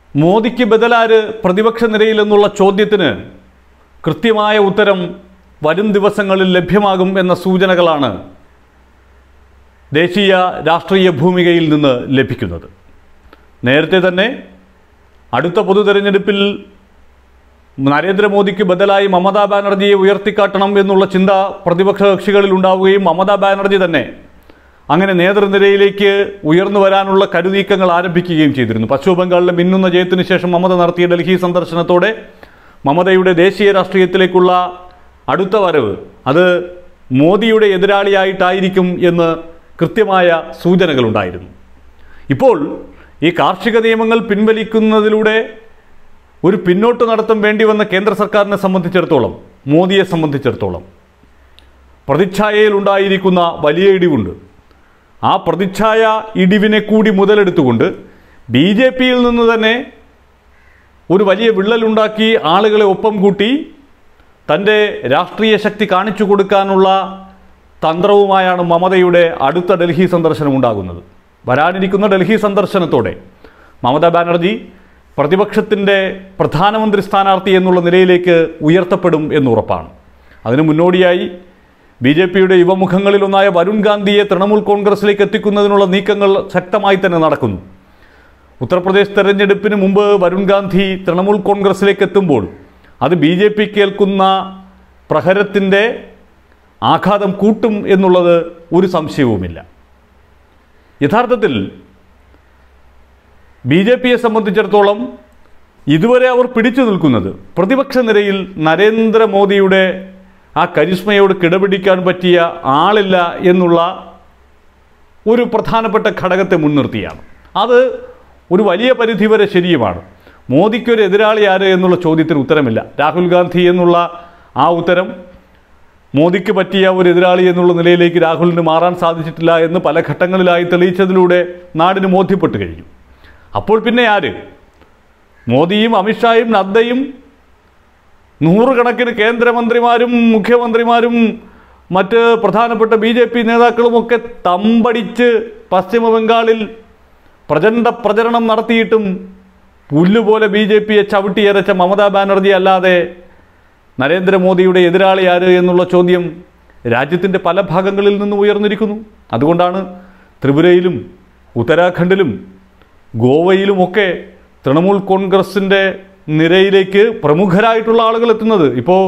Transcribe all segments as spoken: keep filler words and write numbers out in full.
മോദിക്ക് ബദലാര് പ്രതിപക്ഷ നിരയിൽ എന്നുള്ള ചോദ്യത്തിന് കൃത്യമായ ഉത്തരം വരും ദിവസങ്ങളിൽ ലഭ്യമാകും എന്ന സൂചനകളാണ് ദേശീയ രാഷ്ട്രീയ ഭൂമികയിൽ നിന്ന് ലഭിക്കുന്നത്. നേരത്തെ തന്നെ അടുത്ത പൊതു തെരഞ്ഞെടുപ്പിൽ നരേന്ദ്രമോദിക്ക് ബദലായി മമതാ ബാനർജിയെ ഉയർത്തിക്കാട്ടണം എന്നുള്ള ചിന്ത പ്രതിപക്ഷ കക്ഷികളിൽ ഉണ്ടാവുകയും മമതാ ബാനർജി തന്നെ അങ്ങനെ നേതൃനിരയിലേക്ക് ഉയർന്നു വരാനുള്ള കരുനീക്കങ്ങൾ ആരംഭിക്കുകയും ചെയ്തിരുന്നു. പശ്ചിമ ബംഗാളിലെ മിന്നുന്ന ജയത്തിനു ശേഷം മമത നടത്തിയ ഡൽഹി സന്ദർശനത്തോടെ മമതയുടെ ദേശീയ രാഷ്ട്രീയത്തിലേക്കുള്ള അടുത്ത വരവ് അത് മോദിയുടെ എതിരാളിയായിട്ടായിരിക്കും എന്ന് കൃത്യമായ സൂചനകളുണ്ടായിരുന്നു. ഇപ്പോൾ ഈ കാർഷിക നിയമങ്ങൾ പിൻവലിക്കുന്നതിലൂടെ ഒരു പിന്നോട്ട് നടത്തം വേണ്ടി വന്ന കേന്ദ്ര സർക്കാരിനെ സംബന്ധിച്ചിടത്തോളം, മോദിയെ സംബന്ധിച്ചിടത്തോളം പ്രതിച്ഛായയിലുണ്ടായിരിക്കുന്ന വലിയ ഇടിവുണ്ട്. ആ പ്രതിച്ഛായ ഇടിവിനെ കൂടി മുതലെടുത്തുകൊണ്ട് ബി ജെ പിയിൽ നിന്ന് തന്നെ ഒരു വലിയ വിള്ളലുണ്ടാക്കി ആളുകളെ ഒപ്പം കൂട്ടി തൻ്റെ രാഷ്ട്രീയ ശക്തി കാണിച്ചു കൊടുക്കാനുള്ള തന്ത്രവുമായാണ് മമതയുടെ അടുത്ത ഡൽഹി സന്ദർശനം ഉണ്ടാകുന്നത്. വരാനിരിക്കുന്ന ഡൽഹി സന്ദർശനത്തോടെ മമതാ ബാനർജി പ്രതിപക്ഷത്തിൻ്റെ പ്രധാനമന്ത്രി സ്ഥാനാർത്ഥി എന്നുള്ള നിലയിലേക്ക് ഉയർത്തപ്പെടും എന്നുറപ്പാണ്. അതിനു മുന്നോടിയായി ബി ജെ പിയുടെ യുവമുഖങ്ങളിലൊന്നായ വരുൺ ഗാന്ധിയെ തൃണമൂൽ കോൺഗ്രസിലേക്ക് എത്തിക്കുന്നതിനുള്ള നീക്കങ്ങൾ ശക്തമായി തന്നെ നടക്കുന്നു. ഉത്തർപ്രദേശ് തെരഞ്ഞെടുപ്പിന് മുമ്പ് വരുൺ ഗാന്ധി തൃണമൂൽ കോൺഗ്രസിലേക്ക് എത്തുമ്പോൾ അത് ബി ജെ പി കേൾക്കുന്ന പ്രഹരത്തിൻ്റെ ആഘാതം കൂട്ടും എന്നുള്ളത് ഒരു സംശയവുമില്ല. യഥാർത്ഥത്തിൽ ബി ജെ പിയെ സംബന്ധിച്ചിടത്തോളം ഇതുവരെ അവർ പിടിച്ചു നിൽക്കുന്നത് പ്രതിപക്ഷ നിരയിൽ നരേന്ദ്രമോദിയുടെ ആ കരിസ്മയോട് കിടപിടിക്കാൻ പറ്റിയ ആളില്ല എന്നുള്ള ഒരു പ്രധാനപ്പെട്ട ഘടകത്തെ മുൻനിർത്തിയാണ്. അത് ഒരു വലിയ പരിധിവരെ ശരിയുമാണ്. മോദിക്കൊരു എതിരാളി ആര് എന്നുള്ള ചോദ്യത്തിന് ഉത്തരമില്ല. രാഹുൽ ഗാന്ധി എന്നുള്ള ആ ഉത്തരം മോദിക്ക് പറ്റിയ ഒരു എതിരാളി എന്നുള്ള നിലയിലേക്ക് രാഹുലിന് മാറാൻ സാധിച്ചിട്ടില്ല എന്ന് പല ഘട്ടങ്ങളിലായി തെളിയിച്ചതിലൂടെ നാടിന് ബോധ്യപ്പെട്ടു കഴിഞ്ഞു. അപ്പോൾ പിന്നെ ആര്? മോദിയും അമിത്ഷായും നദ്ദയും നൂറുകണക്കിന് കേന്ദ്രമന്ത്രിമാരും മുഖ്യമന്ത്രിമാരും മറ്റ് പ്രധാനപ്പെട്ട ബി ജെ പി നേതാക്കളുമൊക്കെ തമ്പടിച്ച് പശ്ചിമ ബംഗാളിൽ പ്രചണ്ഡ പ്രചരണം നടത്തിയിട്ടും പുല്ലുപോലെ ബി ജെ പിയെ ചവിട്ടിയരച്ച മമതാ ബാനർജി അല്ലാതെ നരേന്ദ്രമോദിയുടെ എതിരാളി ആര് എന്നുള്ള ചോദ്യം രാജ്യത്തിൻ്റെ പല ഭാഗങ്ങളിൽ നിന്ന് ഉയർന്നിരിക്കുന്നു. അതുകൊണ്ടാണ് ത്രിപുരയിലും ഉത്തരാഖണ്ഡിലും ഗോവയിലുമൊക്കെ തൃണമൂൽ കോൺഗ്രസിൻ്റെ നിരയിലേക്ക് പ്രമുഖരായിട്ടുള്ള ആളുകൾ എത്തുന്നത്. ഇപ്പോൾ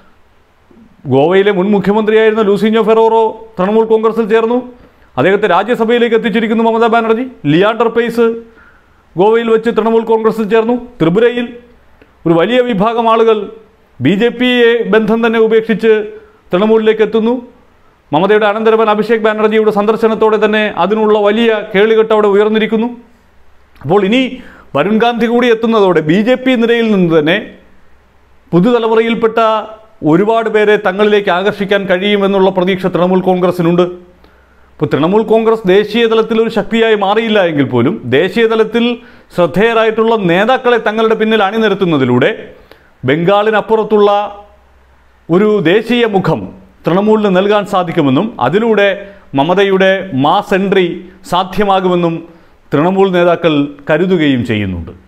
ഗോവയിലെ മുൻ മുഖ്യമന്ത്രിയായിരുന്ന ലൂസിഞ്ഞോ ഫെറോറോ തൃണമൂൽ കോൺഗ്രസിൽ ചേർന്നു. അദ്ദേഹത്തെ രാജ്യസഭയിലേക്ക് എത്തിച്ചിരിക്കുന്നു മമതാ ബാനർജി. ലിയാണ്ടർ പേയ്സ് ഗോവയിൽ വെച്ച് തൃണമൂൽ കോൺഗ്രസിൽ ചേർന്നു. ത്രിപുരയിൽ ഒരു വലിയ വിഭാഗം ആളുകൾ ബി ജെ പിയെ ബന്ധം തന്നെ ഉപേക്ഷിച്ച് തൃണമൂലിലേക്ക് എത്തുന്നു. മമതയുടെ അനന്തരവൻ അഭിഷേക് ബാനർജിയുടെ സന്ദർശനത്തോടെ തന്നെ അതിനുള്ള വലിയ കേളികെട്ട് അവിടെ ഉയർന്നിരിക്കുന്നു. അപ്പോൾ ഇനി വരുൺ ഗാന്ധി കൂടി എത്തുന്നതോടെ ബി ജെ പി നിരയിൽ നിന്ന് തന്നെ പുതുതലമുറയിൽപ്പെട്ട ഒരുപാട് പേരെ തങ്ങളിലേക്ക് ആകർഷിക്കാൻ കഴിയുമെന്നുള്ള പ്രതീക്ഷ തൃണമൂൽ കോൺഗ്രസിനുണ്ട്. ഇപ്പോൾ തൃണമൂൽ കോൺഗ്രസ് ദേശീയ തലത്തിൽ ഒരു ശക്തിയായി മാറിയില്ല എങ്കിൽ പോലും ദേശീയ തലത്തിൽ ശ്രദ്ധേയരായിട്ടുള്ള നേതാക്കളെ തങ്ങളുടെ പിന്നിൽ അണിനിരത്തുന്നതിലൂടെ ബംഗാളിനപ്പുറത്തുള്ള ഒരു ദേശീയ മുഖം തൃണമൂലിന് നൽകാൻ സാധിക്കുമെന്നും അതിലൂടെ മമതയുടെ മാസ് എൻട്രി സാധ്യമാകുമെന്നും തൃണമൂൽ നേതാക്കൾ കരുതുകയും ചെയ്യുന്നുണ്ട്.